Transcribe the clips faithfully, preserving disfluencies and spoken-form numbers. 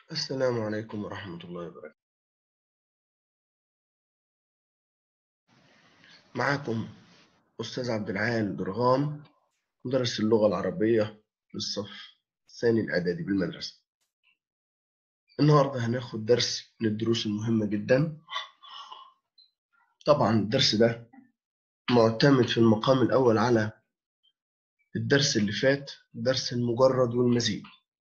السلام عليكم ورحمة الله وبركاته. معكم أستاذ عبد العال درغام، مدرس اللغة العربية للصف الثاني الإعدادي بالمدرسة. النهاردة هناخد درس من الدروس المهمة جدا. طبعا الدرس ده معتمد في المقام الأول على الدرس اللي فات، درس المجرد والمزيد.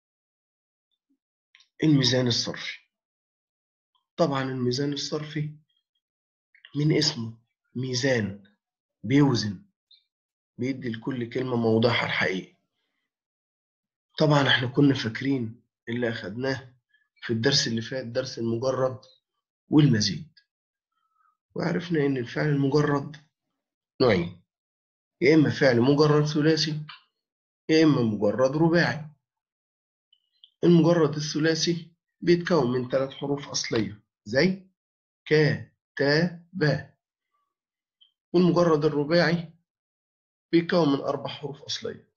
الميزان الصرفي. طبعا الميزان الصرفي من اسمه ميزان، بيوزن، بيدي لكل كلمة موضعها الحقيقي. طبعا احنا كنا فاكرين اللي أخدناه في الدرس اللي فات، درس المجرد والمزيد، وعرفنا إن الفعل المجرد نوعين: يا إما فعل مجرد ثلاثي يا إما مجرد رباعي. المجرد الثلاثي بيتكون من ثلاث حروف أصلية زي ك تا با، والمجرد الرباعي بيتكون من أربع حروف أصلية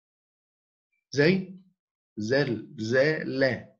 زي زل زا لا. إيه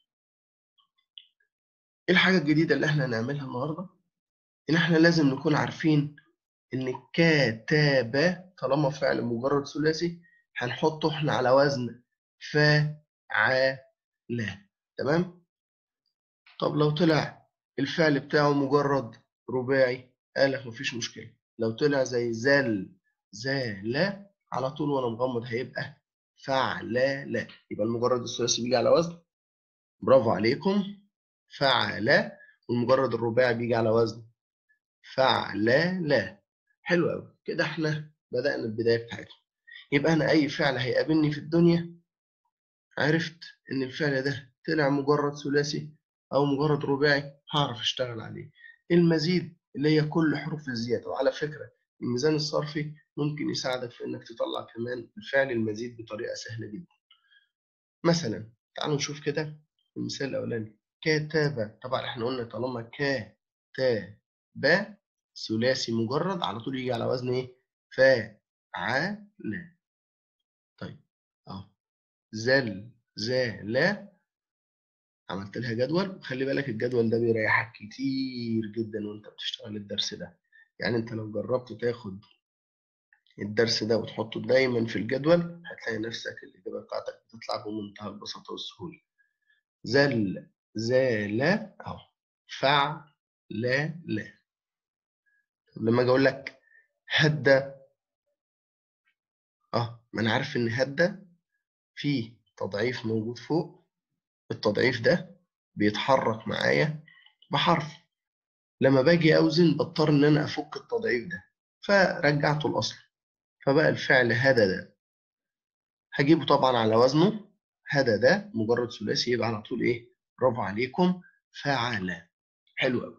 الحاجة الجديدة اللي احنا هنعملها النهاردة؟ إن احنا لازم نكون عارفين إن كتابة طالما فعل مجرد ثلاثي هنحطه احنا على وزن فعل. تمام؟ طب لو طلع الفعل بتاعه مجرد رباعي قالك مفيش مشكلة. لو طلع زي زل زال على طول وأنا مغمض هيبقى فعل. يبقى المجرد الثلاثي بيجي على وزن، برافو عليكم، فعل. والمجرد الرباعي بيجي على وزن فعل. حلو قوي كده، احنا بدأنا البداية بتاعتنا. يبقى أنا أي فعل هيقابلني في الدنيا عرفت إن الفعل ده طلع مجرد ثلاثي أو مجرد رباعي هعرف أشتغل عليه. المزيد اللي هي كل حروف الزيادة. وعلى فكرة الميزان الصرفي ممكن يساعدك في إنك تطلع كمان الفعل المزيد بطريقة سهلة جدا. مثلا تعالوا نشوف كده المثال الأولاني: كتابة. طبعا احنا قلنا طالما ك تا با ثلاثي مجرد على طول يجي على وزن ايه؟ فعل. طيب اهو زل زال، عملت لها جدول. وخلي بالك الجدول ده بيريحك كتير جدا وانت بتشتغل الدرس ده. يعني انت لو جربت تاخد الدرس ده وتحطه دايما في الجدول هتلاقي نفسك الإجابة بتاعتك بتطلع بمنتهى البساطة والسهولة. زل زال اهو، فع لا لا. طب لما اجي اقول لك هدى، اه ما انا عارف ان هدى فيه تضعيف موجود فوق. التضعيف ده بيتحرك معايا بحرف. لما باجي اوزن بضطر ان انا افك التضعيف ده فرجعته الاصل، فبقى الفعل هدى ده هجيبه طبعا على وزنه. هدى ده مجرد ثلاثي يبقى على طول ايه؟ برافو عليكم، فعل. حلو قوي.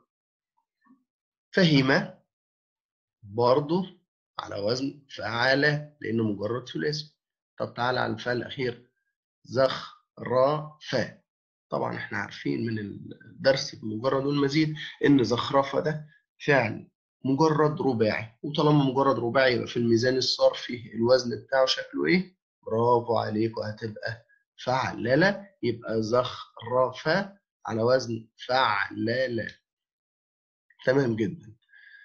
فهم برضه على وزن فعل لانه مجرد ثلاثي. طب تعالى على الفعل الاخير: زخرف. طبعا احنا عارفين من الدرس بمجرد والمزيد ان زخرفة ده فعل مجرد رباعي، وطالما مجرد رباعي يبقى في الميزان الصرفي الوزن بتاعه شكله ايه؟ برافو عليكم، هتبقى فعللة. يبقى زخرفة على وزن فعللة. تمام جدا.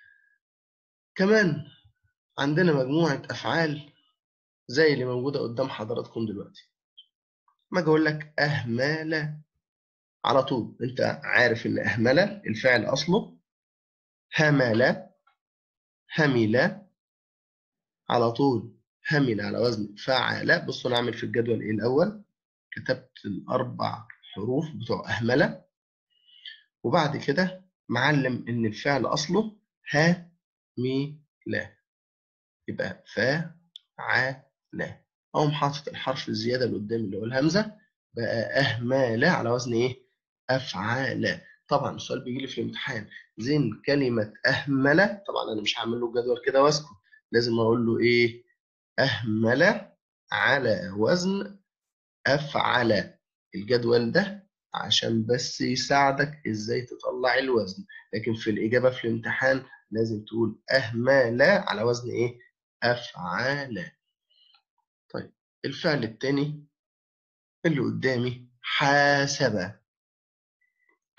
كمان عندنا مجموعة أفعال زي اللي موجودة قدام حضراتكم دلوقتي. ما أجي أقول لك أهمل، على طول أنت عارف إن أهمل الفعل أصله همل. همل على طول، همل على وزن فعل. بصوا أنا أعمل في الجدول إيه الأول؟ كتبت الأربع حروف بتوع أهمل، وبعد كده معلم إن الفعل أصله ها مي لا، يبقى فعل. أقوم حاطط الحرف الزيادة اللي قدام اللي هو الهمزة، بقى أهمل على وزن إيه؟ أفعال. طبعا السؤال بيجي لي في الامتحان زين كلمة أهمل، طبعا أنا مش هعمل له جدول كده واسكت، لازم أقول له إيه؟ أهمل على وزن أفعل. الجدول ده عشان بس يساعدك إزاي تطلع الوزن، لكن في الإجابة في الامتحان لازم تقول أهمل على وزن إيه؟ أفعال. طيب الفعل التاني اللي قدامي حاسب.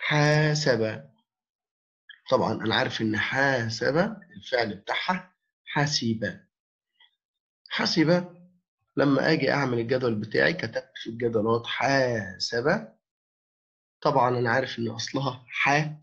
حاسب. طبعا أنا عارف إن حاسب الفعل بتاعها حسب. حسب لما أجي أعمل الجدول بتاعي كتبت في الجدولات حاسب. طبعا أنا عارف إن أصلها حاسب،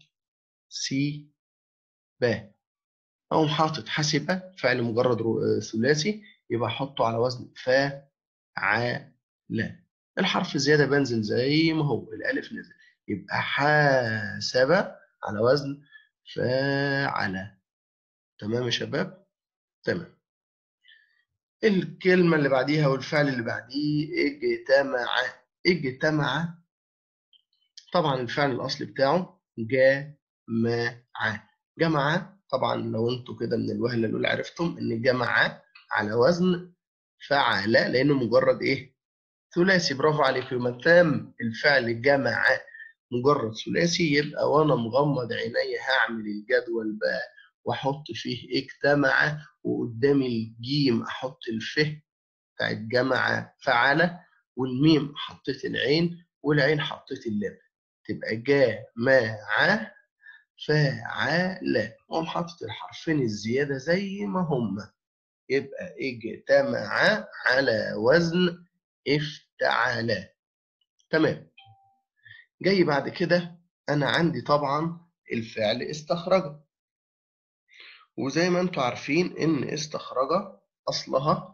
أقوم حاطط حسب فعل مجرد رو- ثلاثي، يبقى أحطه على وزن فعل. الحرف زيادة بنزل زي ما هو، الألف نزل، يبقى حاسب على وزن فاعل. تمام يا شباب؟ تمام. الكلمة اللي بعديها والفعل اللي بعديه اجتمع. اجتمع طبعا الفعل الأصلي بتاعه جمع. جمع طبعا لو انتوا كده من الوهلة الأولى عرفتم إن جمع على وزن فعل لأنه مجرد إيه؟ ثلاثي. برافو عليك. ما دام الفعل جمع مجرد ثلاثي يبقى وأنا مغمض عيني هعمل الجدول بقى وأحط فيه اجتمع، وقدامي الجيم أحط الف بتاعت جمع فعل، والميم حطيت العين، والعين حطيت اللام، تبقى جمع فعل. وأقوم حاطط الحرفين الزيادة زي ما هما، يبقى اجتمع على وزن افتعل. تمام. جاي بعد كده أنا عندي طبعا الفعل استخرج، وزي ما انتوا عارفين إن استخرج أصلها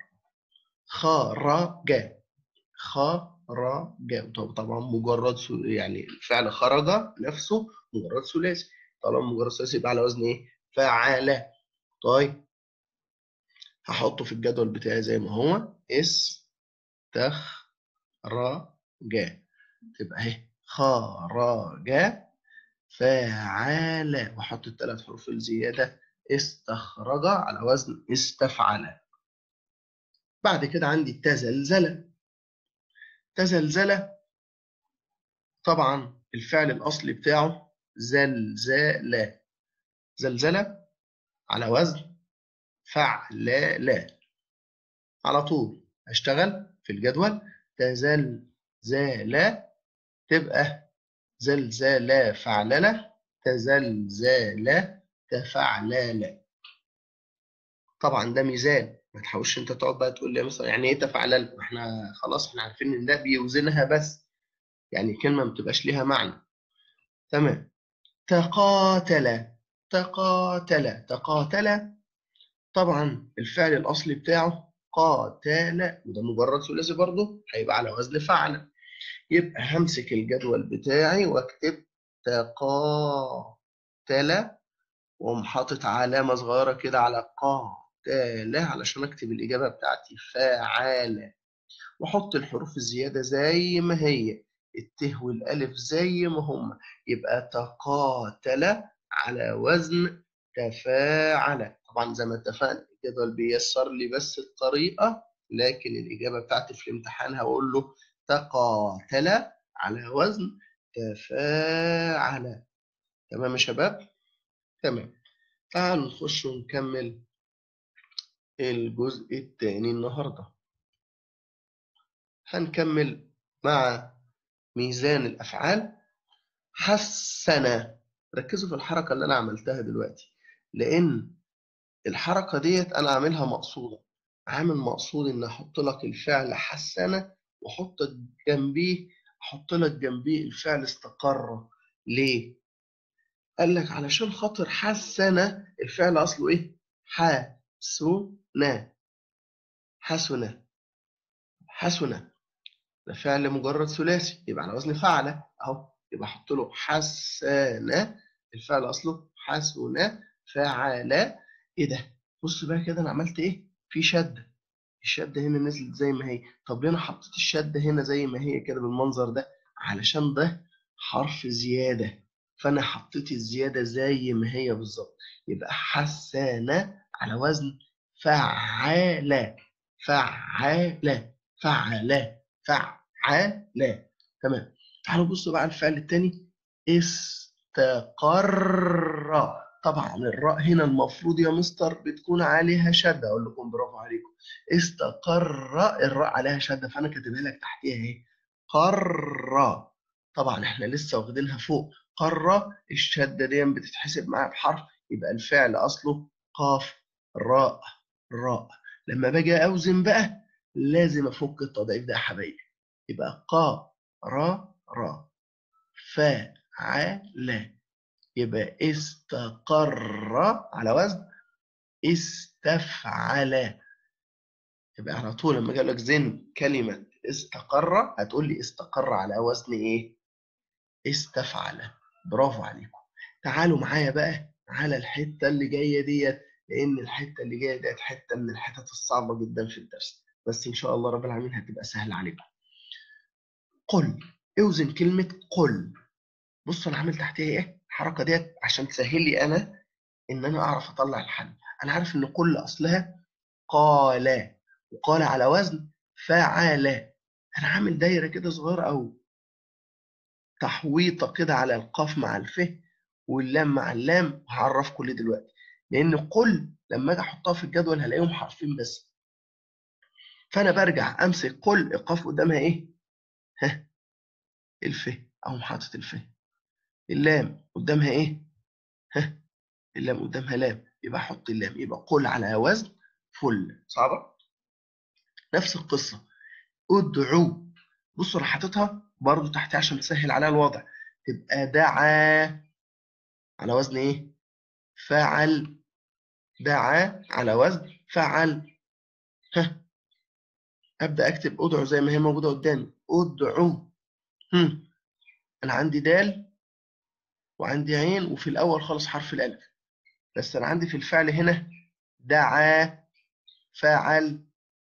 خرج. خرج طبعا مجرد ثل- يعني الفعل خرج نفسه مجرد ثلاثي، طالما مجرد ثلاثي يبقى على وزن ايه؟ فعل. طيب هحطه في الجدول بتاعي زي ما هو استخرج، تبقى اهي خرج فعل، واحط الثلاث حروف الزياده استخرج على وزن استفعل. بعد كده عندي تزلزل. تزلزل طبعا الفعل الأصلي بتاعه زلزال. زلزلة على وزن فعلال. على طول هشتغل في الجدول تزلزال، تبقى زلزال فعللة تزلزال تفعلال. طبعا ده ميزان، ما تحاولش انت تقعد بقى تقول لي مثلا يعني ايه تفعلل، احنا خلاص احنا عارفين ان ده بيوزنها بس، يعني كلمة ما بتبقاش ليها معنى. تمام. تقاتل. تقاتل. تقاتل طبعا الفعل الأصلي بتاعه قاتل، وده مجرد ثلاثي برضه هيبقى على وزن فعل، يبقى همسك الجدول بتاعي واكتب تقاتل، واقوم حاطط علامة صغيرة كده على قاتل علشان اكتب الإجابة بتاعتي فعال، واحط الحروف الزيادة زي ما هي، الت والألف زي ما هم، يبقى تقاتل على وزن تفاعل. طبعا زي ما اتفقنا الجدول بيسر لي بس الطريقة، لكن الإجابة بتاعتي في الامتحان هقول له تقاتل على وزن تفاعل. تمام يا شباب؟ تمام. تعالوا نخش ونكمل الجزء الثاني النهارده. هنكمل مع ميزان الأفعال. حسن. ركزوا في الحركة اللي أنا عملتها دلوقتي، لأن الحركة ديت أنا عاملها مقصودة، عامل مقصود إن أحط لك الفعل حسن وأحط جنبيه أحط لك جنبيه الفعل استقر. ليه؟ قال لك علشان خاطر حسن الفعل أصله إيه؟ حسن. حسن. حسن ده فعل مجرد ثلاثي يبقى على وزن فعل اهو، يبقى احط له حسن، الفعل اصله حسن فعل. ايه ده؟ بص بقى كده انا عملت ايه؟ في شده، الشده هنا نزلت زي ما هي. طب ليه انا حطيت الشده هنا زي ما هي كده بالمنظر ده؟ علشان ده حرف زياده، فانا حطيت الزياده زي ما هي بالظبط، يبقى حسن على وزن فعال. فعال. فعل. فعل. تمام. تعالوا بصوا بقى الفعل التاني استقر. طبعا الراء هنا المفروض يا مستر بتكون عليها شده، اقول لكم برافو عليكم. استقر الراء عليها شده، فانا كاتبها لك تحتيها اهي قر. طبعا احنا لسه واخدينها فوق، استقر، الشدة دي بتتحسب معاها بحرف، يبقى الفعل أصله قاف راء راء. لما باجي أوزن بقى لازم أفك التضعيف ده يا حبايبي، يبقى قا را را فعل، يبقى استقر على وزن استفعل. يبقى على طول لما اجي اقول لك زن كلمة استقر هتقول لي استقر على وزن ايه؟ استفعل. برافو عليكم. تعالوا معايا بقى على الحتة اللي جاية ديت، لأن الحتة اللي جاية ديت حتة من الحتت الصعبة جدا في الدرس، بس إن شاء الله رب العالمين هتبقى سهلة عليكم. قل، اوزن كلمة قل. بصوا أنا عامل تحتها إيه؟ الحركة ديت عشان تسهل لي أنا إن أنا أعرف أطلع الحل. أنا عارف إن قل أصلها قال، وقال على وزن فعل. أنا عامل دايرة كده صغيرة أو تحويطة كده على القاف مع الف واللام مع اللام، هعرفكم ليه دلوقتي. لأن قل لما أجي أحطها في الجدول هلاقيهم حرفين بس، فأنا برجع أمسك قل القاف قدامها إيه؟ ها، الف، أقوم حاطط الف. اللام قدامها إيه؟ ها، اللام قدامها لام، يبقى أحط اللام، يبقى قل على وزن فل. صعبة؟ نفس القصة ادعو. بصوا انا حاططها برضو تحتها عشان تسهل عليها الوضع، تبقى دعا على وزن ايه؟ فعل. دعا على وزن فعل. ها، ابدا اكتب ادعو زي ما هي موجوده قدامي، ادعو. هم. انا عندي دال وعندي عين وفي الاول خالص حرف الالف، بس انا عندي في الفعل هنا دعا فعل.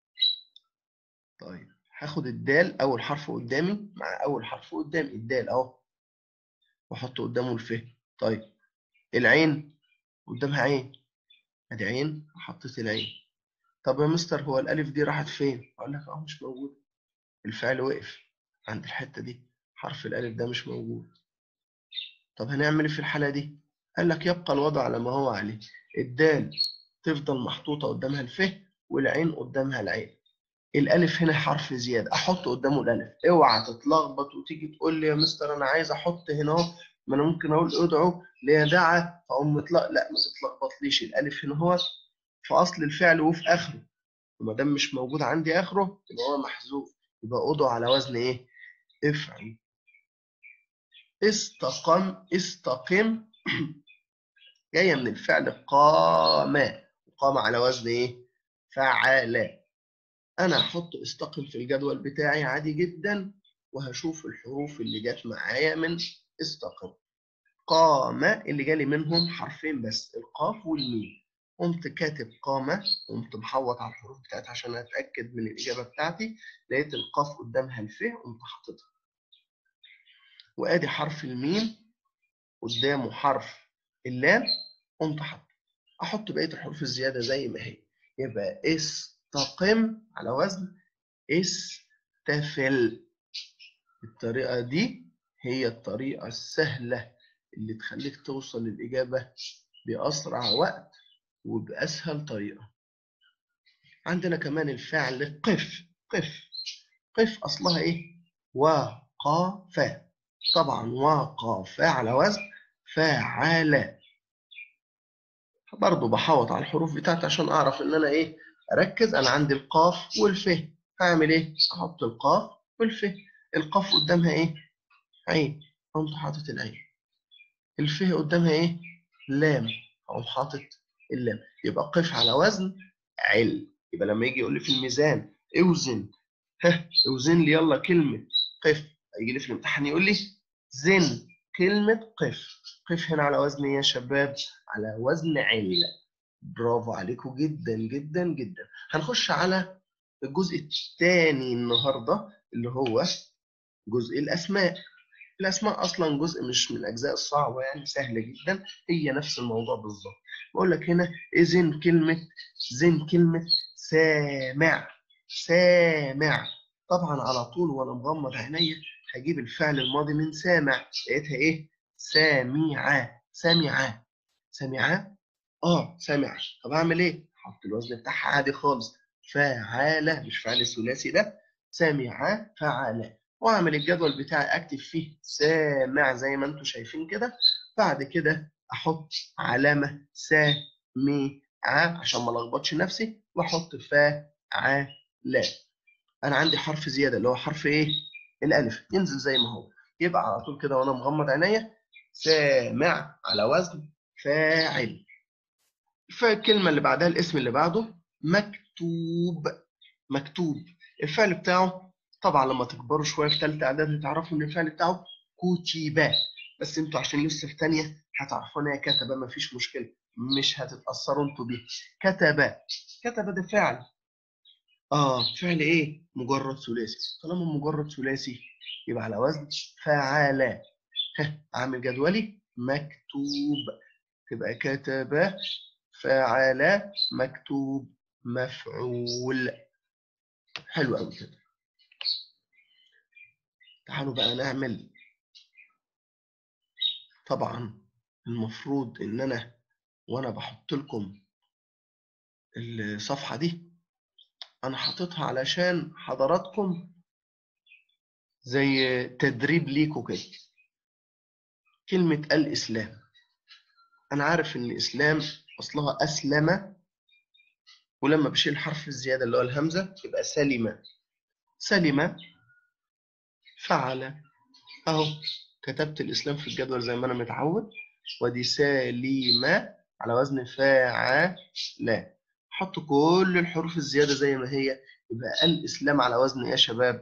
طيب هاخد الدال اول حرف قدامي مع اول حرف قدامي، الدال اهو، واحط قدامه الف. طيب العين قدامها عين، ادي عين وحطيت العين. طب يا مستر هو الالف دي راحت فين؟ اقول لك اه مش موجود، الفعل وقف عند الحته دي، حرف الالف ده مش موجود. طب هنعمل ايه في الحاله دي؟ قال لك يبقى الوضع على ما هو عليه، الدال تفضل محطوطه قدامها الف والعين قدامها العين. الالف هنا حرف زياده احط قدامه الالف. اوعى تتلخبط وتيجي تقول لي يا مستر انا عايز احط هنا اهو، ما انا ممكن اقول ادعو ليدعى فاقوم مطلق، لا ما تتلخبطليش، الالف هنا هو في اصل الفعل وفي اخره، وما دام مش موجود عندي اخره يبقى هو محذوف، يبقى ادعو على وزن ايه؟ افعل. استقم، استقم جايه من الفعل قام، قام على وزن ايه؟ فعل. انا هحط استقم في الجدول بتاعي عادي جدا، وهشوف الحروف اللي جت معايا من استقم. قام اللي جالي منهم حرفين بس، القاف والميم، قمت كاتب قامة، قمت محوط على الحروف بتاعتها عشان اتاكد من الاجابه بتاعتي، لقيت القاف قدامها الف قمت حاططها، وادي حرف الميم قدامه حرف اللام قمت حاطه. احط بقيه الحروف الزياده زي ما هي، يبقى استقم على وزن استفل. الطريقة دي هي الطريقة السهلة اللي تخليك توصل للإجابة بأسرع وقت وبأسهل طريقة. عندنا كمان الفعل قف. قف، قف أصلها إيه؟ وقف، طبعا وقف على وزن فعل. برضو بحوط على الحروف بتاعتي عشان أعرف إن أنا إيه أركز. أنا عندي القاف والف، هعمل إيه؟ أحط القاف والف. القاف قدامها إيه؟ عين، قمت حاطط العين. الف قدامها ايه؟ لام، اقوم حاطط اللام. يبقى قف على وزن عل. يبقى لما يجي يقول لي في الميزان اوزن، ها اوزن لي يلا كلمة قف، هيجي لي في الامتحان يقول لي زن كلمة قف. قف هنا على وزن ايه يا شباب؟ على وزن عل. برافو عليكم جدا جدا جدا. هنخش على الجزء الثاني النهارده اللي هو جزء الاسماء. الأسماء أصلا جزء مش من الأجزاء الصعبة، يعني سهلة جدا، هي نفس الموضوع بالظبط. بقول لك هنا إذن كلمة، زين كلمة سامع. سامع، طبعا على طول وأنا مغمض عينيا هجيب الفعل الماضي من سامع، لقيتها إيه؟ سامعة. سامعة، سامعة، آه سامع. طب أعمل إيه؟ أحط الوزن بتاعها عادي خالص، فعالة، مش فعل ثلاثي ده، سامعة فعالة. واعمل الجدول بتاعي اكتب فيه سامع زي ما انتم شايفين كده. بعد كده احط علامه سامعه عشان ما الخبطش نفسي، واحط فاعل. انا عندي حرف زياده اللي هو حرف ايه؟ الالف، ينزل زي ما هو. يبقى على طول كده وانا مغمض عينيا سامع على وزن فاعل. فالكلمه اللي بعدها الاسم اللي بعده مكتوب. مكتوب الفعل بتاعه طبعا لما تكبروا شويه في ثالثه اعدادي تعرفوا ان الفعل بتاعه كتب، بس انتوا عشان لسه في ثانيه هتعرفوا ان هي كتب، مفيش مشكله، مش هتتاثروا انتوا بيه. كتب. كتب ده فعل. اه فعل ايه؟ مجرد ثلاثي. طالما مجرد ثلاثي يبقى على وزن فعل. ها اعمل جدولي مكتوب، تبقى كتب فعل مكتوب مفعول. حلو قوي كده. تعالوا بقى نعمل. طبعا المفروض ان انا وانا بحط لكم الصفحه دي انا حاططها علشان حضراتكم زي تدريب ليكوا كده. كلمه الاسلام، انا عارف ان اسلام اصلها اسلم، ولما بشيل الحرف الزياده اللي هو الهمزه يبقى سلم. سلم فعل. اهو كتبت الاسلام في الجدول زي ما انا متعود، ودي سليم على وزن فاعل. حط كل الحروف الزياده زي ما هي، يبقى الاسلام على وزن ايه يا شباب؟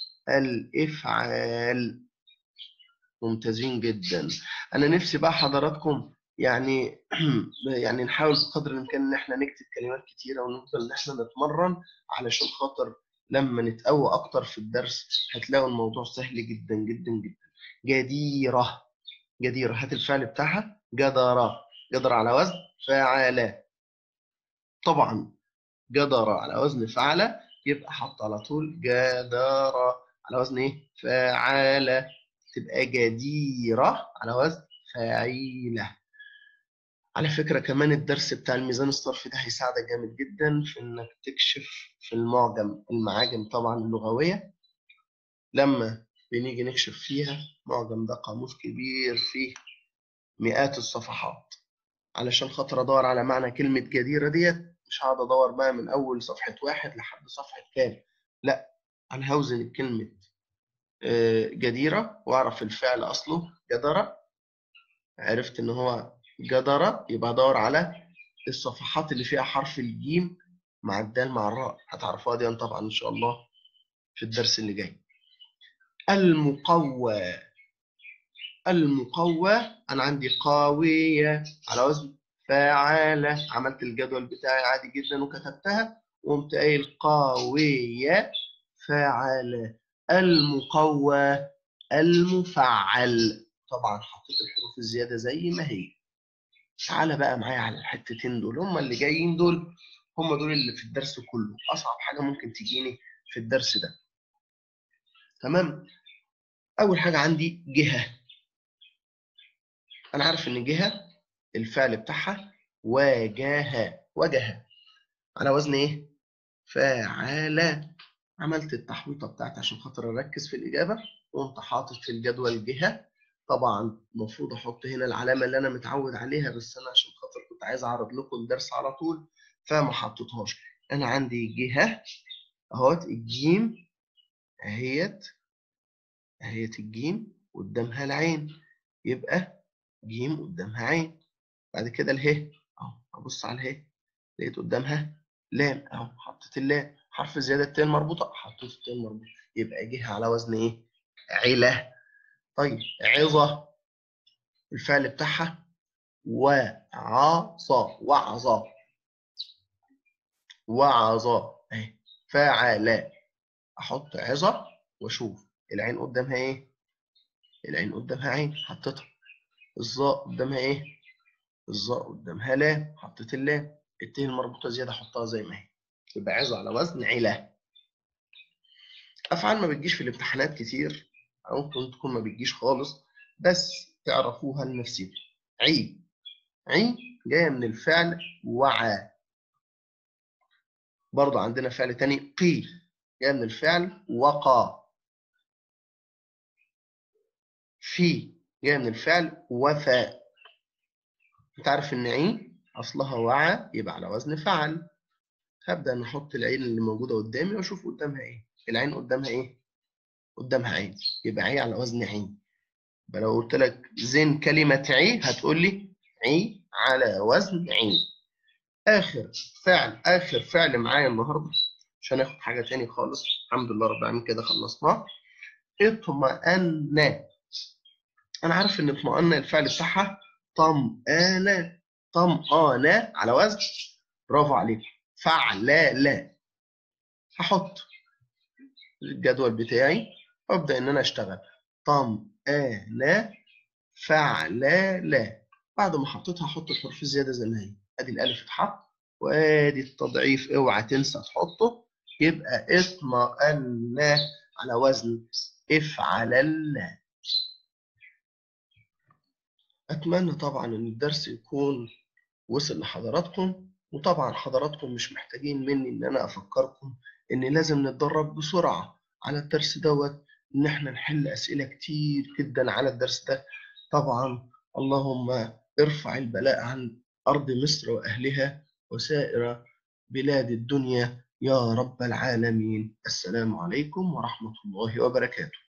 الافعال. ممتازين جدا. انا نفسي بقى حضراتكم يعني يعني نحاول بقدر الامكان ان احنا نكتب كلمات كتيره ونفضل ان احنا نتمرن، علشان خاطر لما نتقوى اكتر في الدرس هتلاقوا الموضوع سهل جدا جدا جدا. جديره. جديره هات الفعل بتاعها جدر. جدر على وزن فعل. طبعا جدر على وزن فعل، يبقى حط على طول جدر على وزن ايه؟ فعل. تبقى جديرة على وزن فعيلة. على فكرة كمان الدرس بتاع الميزان الصرفي ده هيساعدك جامد جدا في انك تكشف في المعجم المعاجم طبعا اللغوية. لما بنيجي نكشف فيها معجم ده قاموس كبير فيه مئات الصفحات، علشان خاطر ادور على معنى كلمة جديرة ديت مش هقعد ادور بقى من اول صفحة واحد لحد صفحة كام. لا، انا هوزن الكلمة جديرة واعرف الفعل اصله جدرة. عرفت ان هو جدرة يبقى ادور على الصفحات اللي فيها حرف الجيم مع الدال مع الراء، هتعرفوها دي طبعا ان شاء الله في الدرس اللي جاي. المقوى. المقوى انا عندي قاوية على وزن فاعلة. عملت الجدول بتاعي عادي جدا وكتبتها وقمت قايل قاوية فاعلة. المقوى المفعل. طبعا حطيت الحروف الزيادة زي ما هي. تعالى بقى معايا على الحتتين دول، هما اللي جايين دول، هما دول اللي في الدرس كله أصعب حاجة ممكن تجيني في الدرس ده. تمام. أول حاجة عندي جهة. أنا عارف إن جهة الفعل بتاعها وجه. وجه على وزن إيه؟ فاعل. عملت التحويطة بتاعتي عشان خاطر أركز في الإجابة، وقمت حاطط في الجدول جهة. طبعا المفروض أحط هنا العلامة اللي أنا متعود عليها، بس أنا عشان خاطر كنت عايز أعرض لكم الدرس على طول فما حطيتهاش. أنا عندي جهة أهوت الجيم أهيت. أهيت الجيم قدامها العين، يبقى جيم قدامها عين. بعد كده اله أهو أبص على اله لقيت قدامها لام أهو حطيت اللام. حرف زيادة التاء المربوطة حطيت التاء المربوطة، يبقى جه على وزن إيه؟ عِلة. طيب عظة الفعل بتاعها وعظة. وعظة. وعظة أهي فعل. أحط عظة وأشوف العين قدامها إيه؟ العين قدامها عين حطيتها. الظاء قدامها إيه؟ الظاء قدامها لام حطيت اللام. التاء المربوطة زيادة حطها زي ما هي، يبقى عظة على وزن عِلة. أفعال ما بتجيش في الامتحانات كتير، أو ممكن تكون ما بتجيش خالص، بس تعرفوها لنفسكم. عي. عي جاية من الفعل وعى. برضه عندنا فعل تاني قي، جاية من الفعل وقى. في جاية من الفعل وفاء. انت عارف ان عين اصلها وعى، يبقى على وزن فعل. هبدأ ان احط العين اللي موجودة قدامي واشوف قدامها ايه. العين قدامها ايه؟ قدامها عين، يبقى عين على وزن عين. يبقى لو قلت لك زين كلمة عي هتقول لي عي على وزن عين. آخر فعل آخر فعل معايا النهاردة، مش هناخد حاجة تاني خالص. الحمد لله رب العالمين كده خلصناه. اطمأن. أنا عارف إن اطمأن الفعل بتاعها طمأن. طمأن على وزن، برافو عليك، فعلالة. هحط الجدول بتاعي وأبدأ إن أنا أشتغل. طمأن فعلالة. بعد ما حطيتها هحط الحروف الزيادة زي ما هي. أدي الألف اتحط، وادي التضعيف اوعى تنسى تحطه. يبقى اطمأن على وزن افعلل. اتمنى طبعا ان الدرس يكون وصل لحضراتكم، وطبعا حضراتكم مش محتاجين مني ان انا افكركم ان لازم نتدرب بسرعة على الدرس دوت، ان احنا نحل اسئلة كتير جدا على الدرس ده. طبعا اللهم ارفع البلاء عن ارض مصر واهلها وسائر بلاد الدنيا يا رب العالمين. السلام عليكم ورحمة الله وبركاته.